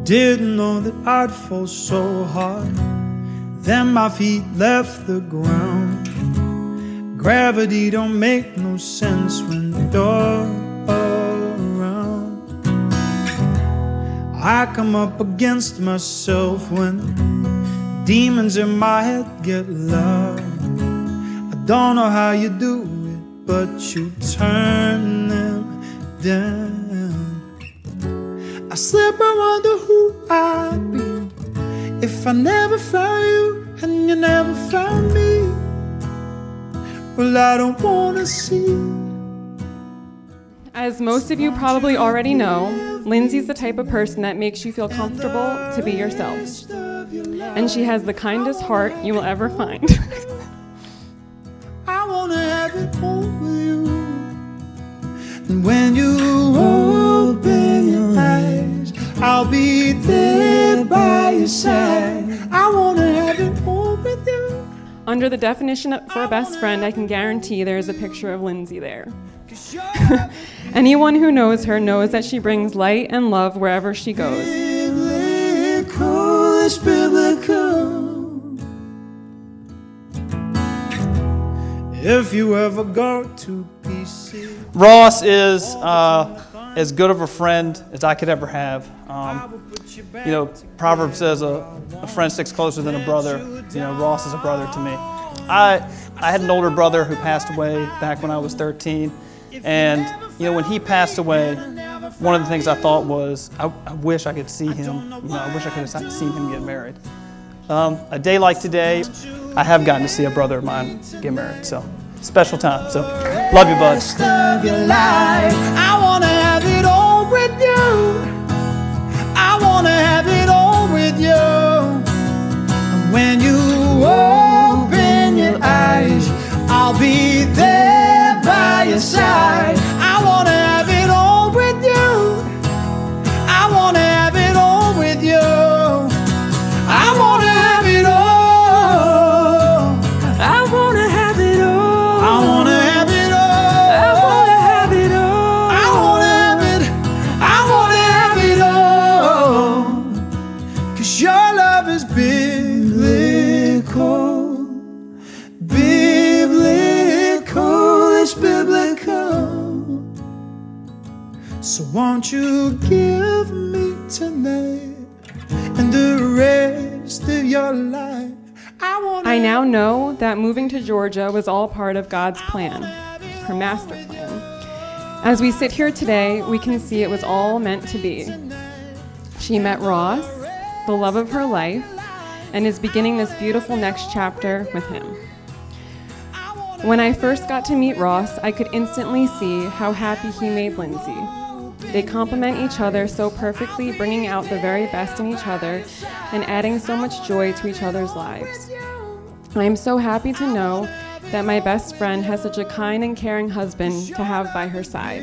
didn't know that I'd fall so hard. Then my feet left the ground. Gravity don't make no sense when you're around. I come up against myself when demons in my head get loud. I don't know how you do it, but you turn them down. I slip, I wonder who I'd be if I never found you and you never found me. Well, I don't wanna see. As most of you probably already know, Lindsay's the type of person that makes you feel comfortable to be yourself. And she has the kindest heart you will ever find. I wanna have it all with you. And when you open your eyes, I'll be there by your side. I wanna have it all with you. Under the definition for a best friend, I can guarantee there is a picture of Lindsay there. Anyone who knows her knows that she brings light and love wherever she goes. Biblical, it's biblical. If you ever go to PC. Ross is as good of a friend as I could ever have. You know, Proverbs says a friend sticks closer than a brother. You know, Ross is a brother to me. I had an older brother who passed away back when I was 13. And, you know, when he passed away, one of the things I thought was, I wish I could see him. You know, I wish I could have seen him get married. A day like today, I have gotten to see a brother of mine get married. So, special time. So, love you, bud. I want to have it all with you. I want to have it all with you. And when you open your eyes, I'll be there by your side. I want to have it all with you. I want to have it all with you. I want to have it all. I want to have it all. I want to have it all. I want to have it all. I want to have it. I want to have it all. 'Cause your love is biblical. Biblical, it's biblical. So won't you give me tonight and the rest of your life? I now know that moving to Georgia was all part of God's plan, her master plan. As we sit here today, we can see it was all meant to be. She met Ross, the love of her life, and is beginning this beautiful next chapter with him. When I first got to meet Ross, I could instantly see how happy he made Lindsay. They complement each other so perfectly, bringing out the very best in each other and adding so much joy to each other's lives. I am so happy to know that my best friend has such a kind and caring husband to have by her side.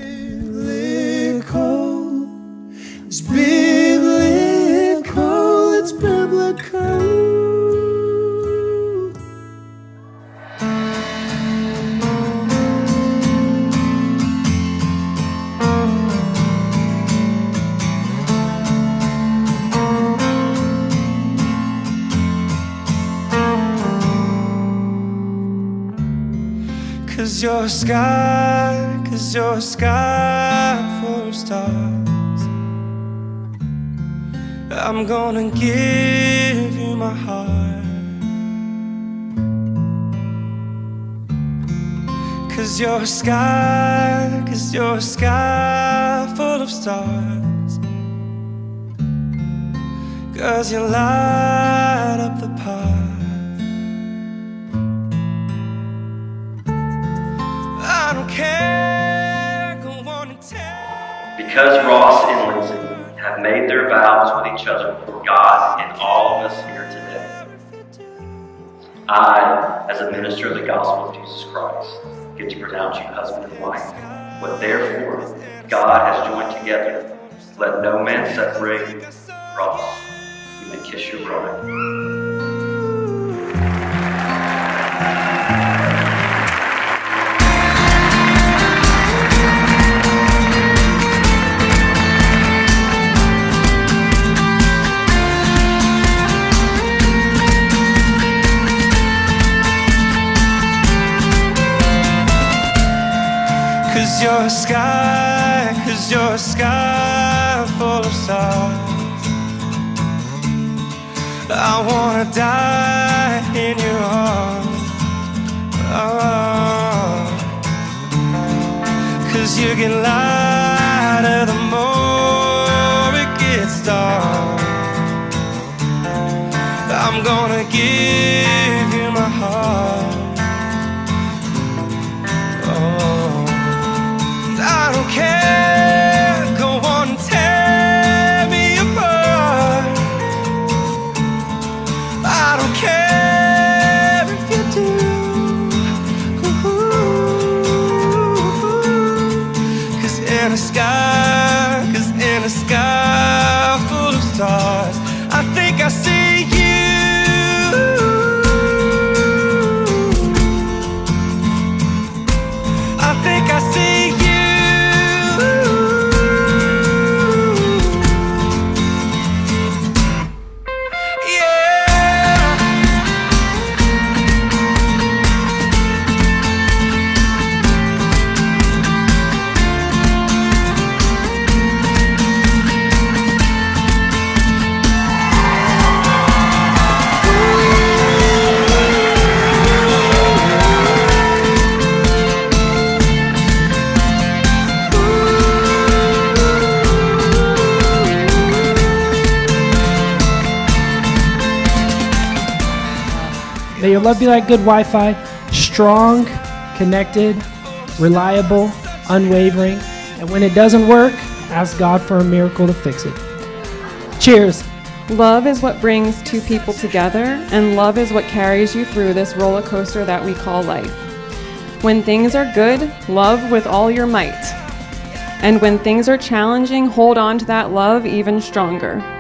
It's biblical, it's biblical. 'Cause you're a sky full of stars. I'm gonna give you my heart. 'Cause you're a sky full of stars. 'Cause you light up the path. I don't care, go on and tell. Because Ross and Lindsay have made their vows with each other before God and all of us here today, I, as a minister of the gospel of Jesus Christ, get to pronounce you husband and wife. What therefore God has joined together, let no man separate. Ross, you may kiss your bride. 'Cause you're a sky, 'cause you're a sky full of stars. I wanna die in your arms. Oh. 'Cause you get lighter the more it gets dark. I'm gonna give you my heart. Oh. I don't care, go on and tear me apart. I don't care if you do. Cause in a sky full of stars, I think I see you. I think I see you. May your love be like good Wi-Fi, strong, connected, reliable, unwavering, and when it doesn't work, ask God for a miracle to fix it. Cheers. Love is what brings two people together, and love is what carries you through this roller coaster that we call life. When things are good, love with all your might. And when things are challenging, hold on to that love even stronger.